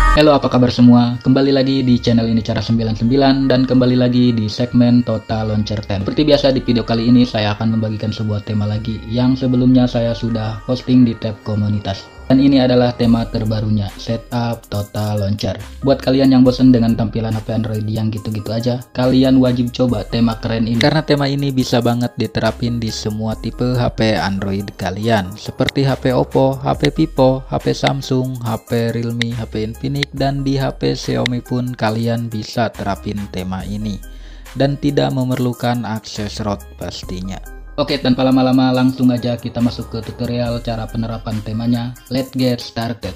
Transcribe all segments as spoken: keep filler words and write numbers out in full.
Halo, apa kabar semua? Kembali lagi di channel ini Cara sembilan puluh sembilan dan kembali lagi di segmen Total Launcher sepuluh. Seperti biasa di video kali ini saya akan membagikan sebuah tema lagi yang sebelumnya saya sudah posting di tab komunitas. Dan ini adalah tema terbarunya, setup Total Launcher. Buat kalian yang bosan dengan tampilan H P Android yang gitu-gitu aja, kalian wajib coba tema keren ini. Karena tema ini bisa banget diterapin di semua tipe H P Android kalian. Seperti H P Oppo, H P Vivo, H P Samsung, H P Realme, H P Infinix, dan di H P Xiaomi pun kalian bisa terapin tema ini. Dan tidak memerlukan akses root pastinya. Oke, tanpa lama-lama langsung aja kita masuk ke tutorial cara penerapan temanya. Let's get started.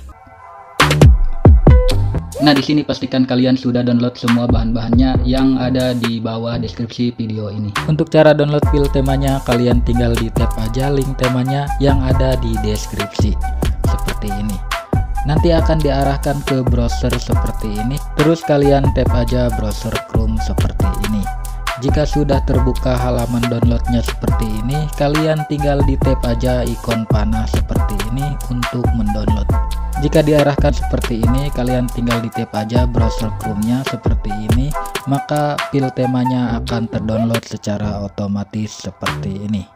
Nah, di sini pastikan kalian sudah download semua bahan-bahannya yang ada di bawah deskripsi video ini. Untuk cara download file temanya, kalian tinggal di tap aja link temanya yang ada di deskripsi. Seperti ini. Nanti akan diarahkan ke browser seperti ini. Terus kalian tap aja browser Chrome seperti ini. Jika sudah terbuka halaman downloadnya seperti ini, kalian tinggal di tap aja ikon panah seperti ini untuk mendownload. Jika diarahkan seperti ini, kalian tinggal di tap aja browser Chrome-nya seperti ini, maka file temanya akan terdownload secara otomatis seperti ini.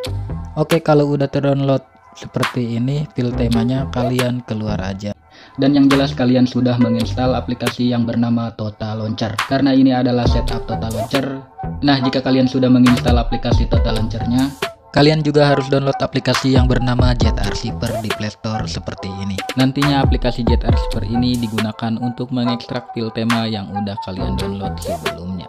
Oke, kalau udah terdownload seperti ini file temanya, kalian keluar aja. Dan yang jelas kalian sudah menginstal aplikasi yang bernama Total Launcher, karena ini adalah setup Total Launcher. Nah, jika kalian sudah menginstal aplikasi Total Launcher-nya, kalian juga harus download aplikasi yang bernama ZArchiver di Play Store seperti ini. Nantinya aplikasi ZArchiver ini digunakan untuk mengekstrak file tema yang udah kalian download sebelumnya.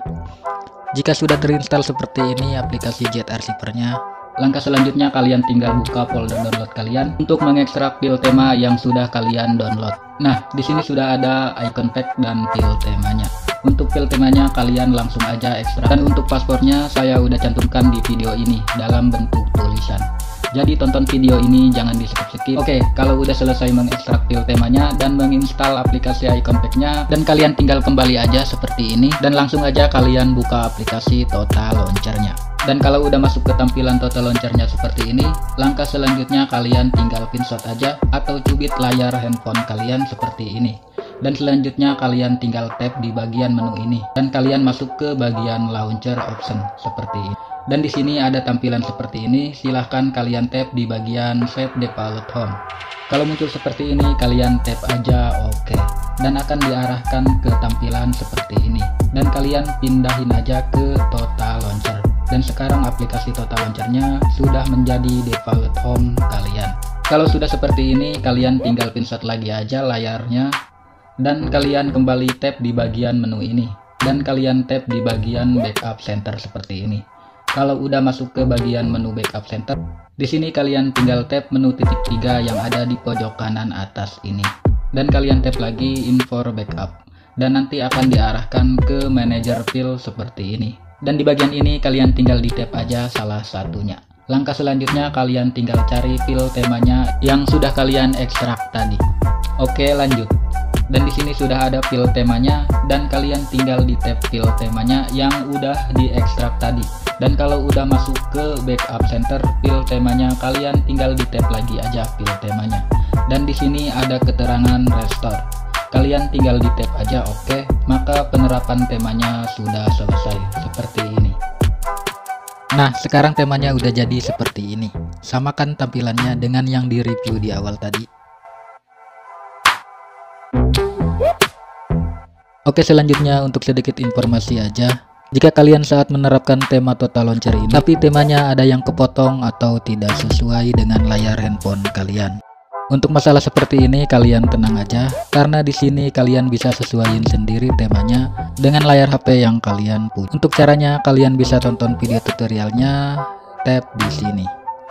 Jika sudah terinstall seperti ini aplikasi ZArchiver-nya, langkah selanjutnya kalian tinggal buka folder download kalian untuk mengekstrak file tema yang sudah kalian download. Nah, di sini sudah ada icon pack dan file temanya. Untuk file temanya kalian langsung aja ekstrak. Dan untuk paspornya saya udah cantumkan di video ini dalam bentuk tulisan. Jadi tonton video ini jangan di skip-skip. Oke, kalau udah selesai mengekstrak file temanya dan menginstal aplikasi icon pack-nya, dan kalian tinggal kembali aja seperti ini dan langsung aja kalian buka aplikasi Total Launcher-nya. Dan kalau udah masuk ke tampilan Total Launcher-nya seperti ini, langkah selanjutnya kalian tinggal pinshot aja atau cubit layar handphone kalian seperti ini. Dan selanjutnya kalian tinggal tap di bagian menu ini dan kalian masuk ke bagian launcher option seperti ini. Dan di sini ada tampilan seperti ini, silahkan kalian tap di bagian set default home. Kalau muncul seperti ini kalian tap aja oke, dan akan diarahkan ke tampilan seperti ini. Dan kalian pindahin aja ke Total Launcher. Dan sekarang aplikasi Total Launcher-nya sudah menjadi default home kalian. Kalau sudah seperti ini, kalian tinggal pinshot lagi aja layarnya dan kalian kembali tap di bagian menu ini dan kalian tap di bagian backup center seperti ini. Kalau udah masuk ke bagian menu backup center, di sini kalian tinggal tap menu titik tiga yang ada di pojok kanan atas ini dan kalian tap lagi info backup dan nanti akan diarahkan ke manager file seperti ini. Dan di bagian ini kalian tinggal di tap aja salah satunya. Langkah selanjutnya kalian tinggal cari file temanya yang sudah kalian ekstrak tadi. Oke, lanjut. Dan di sini sudah ada file temanya dan kalian tinggal di tap file temanya yang udah diekstrak tadi. Dan kalau udah masuk ke backup center file temanya, kalian tinggal di tap lagi aja file temanya. Dan di sini ada keterangan restore. Kalian tinggal di tap aja oke, maka penerapan temanya sudah selesai seperti ini. Nah, sekarang temanya udah jadi seperti ini. Samakan tampilannya dengan yang di review di awal tadi. Oke, selanjutnya untuk sedikit informasi aja. Jika kalian saat menerapkan tema Total Launcher ini, tapi temanya ada yang kepotong atau tidak sesuai dengan layar handphone kalian. Untuk masalah seperti ini kalian tenang aja, karena di sini kalian bisa sesuaiin sendiri temanya dengan layar H P yang kalian punya. Untuk caranya kalian bisa tonton video tutorialnya, tap di sini.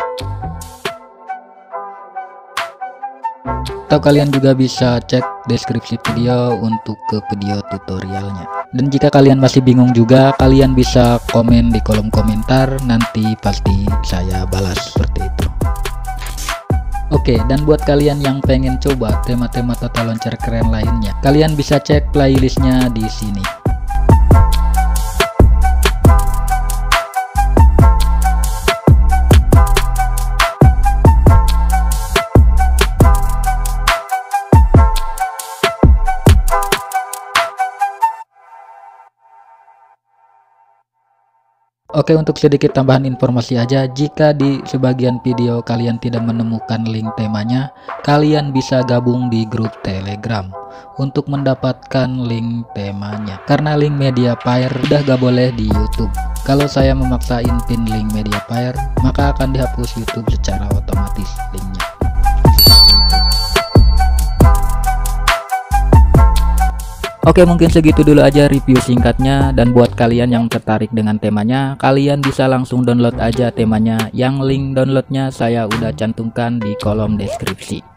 Atau kalian juga bisa cek deskripsi video untuk ke video tutorialnya. Dan jika kalian masih bingung juga, kalian bisa komen di kolom komentar, nanti pasti saya balas seperti itu. Oke, dan buat kalian yang pengen coba tema-tema Total Launcher keren lainnya, kalian bisa cek playlistnya di sini. Oke, untuk sedikit tambahan informasi aja, jika di sebagian video kalian tidak menemukan link temanya, kalian bisa gabung di grup Telegram untuk mendapatkan link temanya. Karena link Mediafire udah gak boleh di YouTube. Kalau saya memaksain pin link Mediafire, maka akan dihapus YouTube secara otomatis linknya. Oke, mungkin segitu dulu aja review singkatnya, dan buat kalian yang tertarik dengan temanya, kalian bisa langsung download aja temanya, yang link downloadnya saya udah cantumkan di kolom deskripsi.